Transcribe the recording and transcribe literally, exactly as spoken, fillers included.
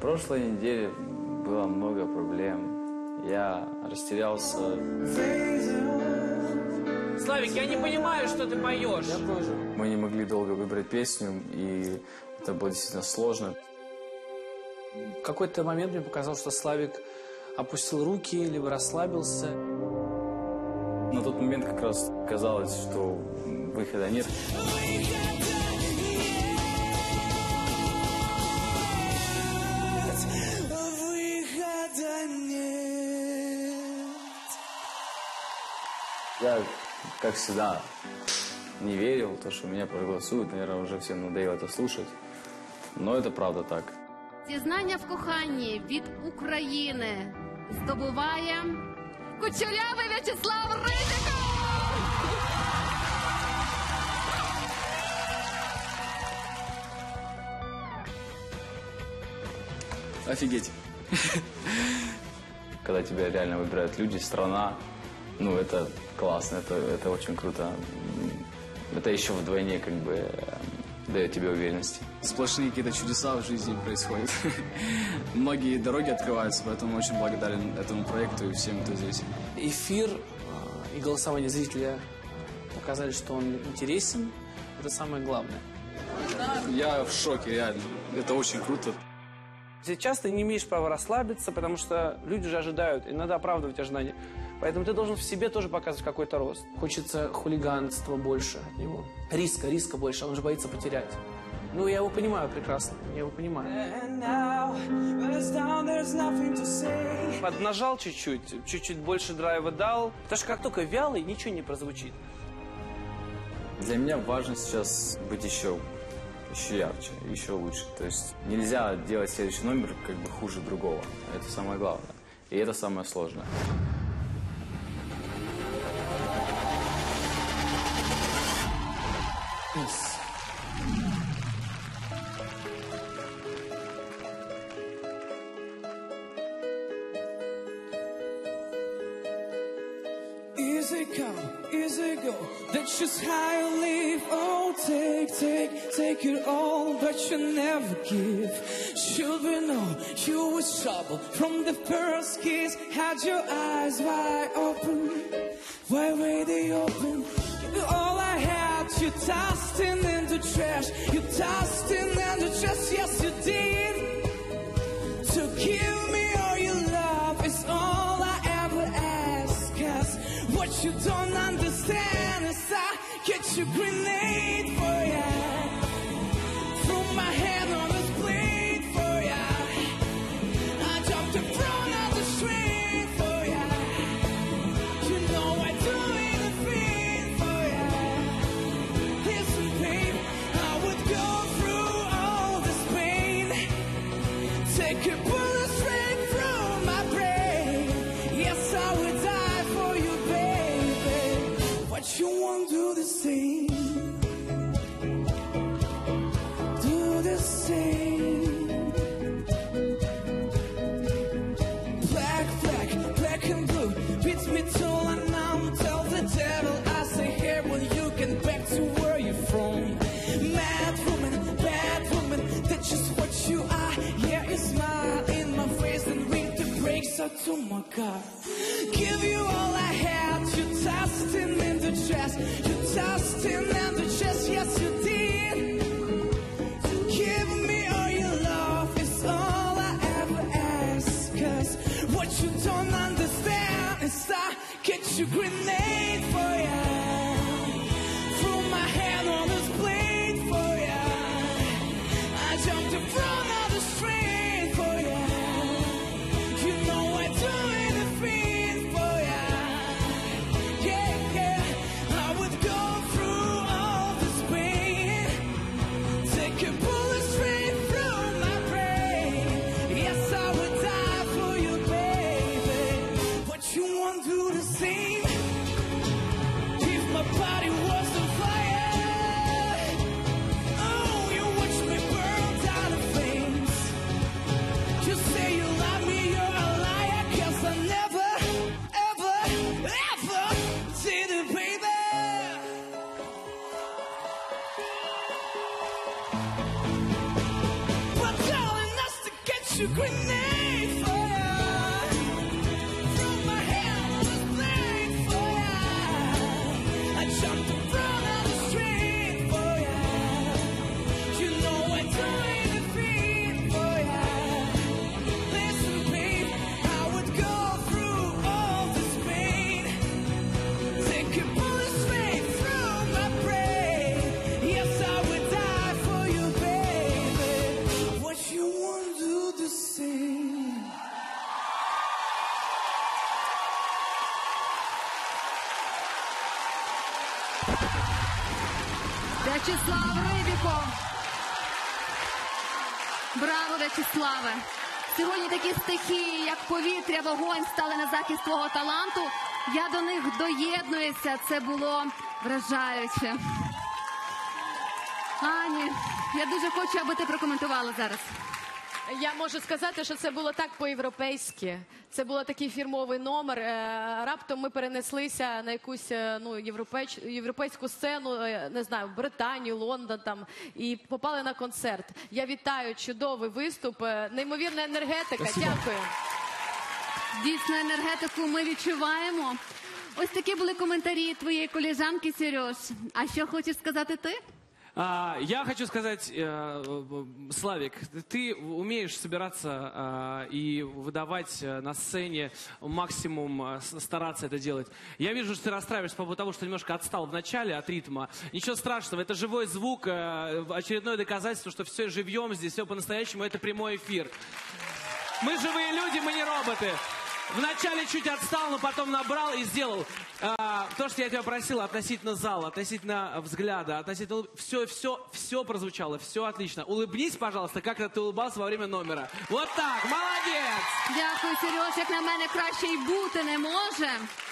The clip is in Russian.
прошлой неделе было много проблем. Я растерялся. Славик, я не понимаю, что ты поешь. Я тоже. Мы не могли долго выбрать песню, и это было действительно сложно. В какой-то момент мне показалось, что Славик опустил руки, либо расслабился. На тот момент как раз казалось, что выхода нет. Я, как всегда, не верил в то, что меня проголосуют. Наверное, уже всем надоело это слушать. Но это правда так. Зізнання в коханні від України здобуває Кучерявий В'ячеслав Ризиков! Офигеть. Когда тебя реально выбирают люди, страна, ну, это классно, это, это очень круто. Это еще вдвойне, как бы, дает тебе уверенности. Сплошные какие-то чудеса в жизни происходят. Многие дороги открываются, поэтому очень благодарен этому проекту и всем, кто здесь. Эфир и голосование зрителя показали, что он интересен. Это самое главное. Я в шоке, реально. Это очень круто. Сейчас ты не имеешь права расслабиться, потому что люди же ожидают, и надо оправдывать ожидания. Поэтому ты должен в себе тоже показывать какой-то рост. Хочется хулиганства больше от него. Риска, риска больше, он же боится потерять. Ну, я его понимаю прекрасно, я его понимаю. Поднажал чуть-чуть, чуть-чуть больше драйва дал. Потому что как только вялый, ничего не прозвучит. Для меня важно сейчас быть еще, еще ярче, еще лучше. То есть нельзя делать следующий номер как бы хуже другого. Это самое главное. И это самое сложное. Yes. Easy come, easy go, that's just how you live. Oh, take, take, take it all, but you never give. Should we know you was trouble from the first kiss? Had your eyes wide open, why were they open? All I had, you tossed in the trash. You tossed in the trash, yes you did. To give me all your love is all I ever ask. Cause what you don't understand is I get your grenade for ya. Throw my hand on this blade for ya. I jumped in front of the street for ya. You know I do anything for ya. Listen, babe, I would go through all this pain. Take a bullet straight through my brain. Yes, I would die for you, baby. What you want, do the same. Do the same. Black, black, black and blue. Beats me till I numb. Tell the devil I say here when you get back to where you're from. Mad woman, bad woman, that's just what you are. Yeah, you smile in my face and ring the brakes out to my car. Give you all I had, you tossed in in the chest. You tossed in in the chest, yes you did. Give me all your love is all I ever ask. Cause what you don't understand is I get your grenade for ya. Throw my hand on this blade for ya. I jumped in front of the street for ya. You know I do anything for ya. Yeah, yeah. I would go through all this pain. a grenade for ya. From my hand was playing for ya. I jumped in front of the street for ya. You know I joined the feet for ya. Listen, babe, I would go through all this pain. Take a bullet straight through my brain. Yes, I would die for you, baby. What you want to do the same? В'ячеслав Рибіков. Браво, В'ячеславе. Сьогодні такі стихії, як повітря, вогонь, стали на захист твого таланту. Я до них доєднуюся. Це було вражаюче. Ані, я дуже хочу, аби ти прокоментувала зараз. Я можу сказати, що це було так по-європейськи. Це був такий фірмовий номер. Е, Раптом ми перенеслися на якусь е, ну, європейсь, європейську сцену, е, не знаю, в Британію, Лондон там, і попали на концерт. Я вітаю, чудовий виступ, е, неймовірна енергетика. Дякую. Дійсно, енергетику ми відчуваємо. Ось такі були коментарі твоєї колежанки, Сереж. А що хочеш сказати ти? А, я хочу сказать, э, Славик, ты умеешь собираться э, и выдавать э, на сцене максимум, э, с- стараться это делать. Я вижу, что ты расстраиваешься по поводу того, что немножко отстал в начале от ритма. Ничего страшного, это живой звук, э, очередное доказательство, что все живьем здесь, все по-настоящему, это прямой эфир. Мы живые люди, мы не роботы. Вначале чуть отстал, но потом набрал и сделал. А, то, что я тебя просил относительно зала, относительно взгляда, относительно... Все, все, все прозвучало, все отлично. Улыбнись, пожалуйста, как ты улыбался во время номера. Вот так, молодец! Дякую, Сереж. Як на мене, краще й бути не може.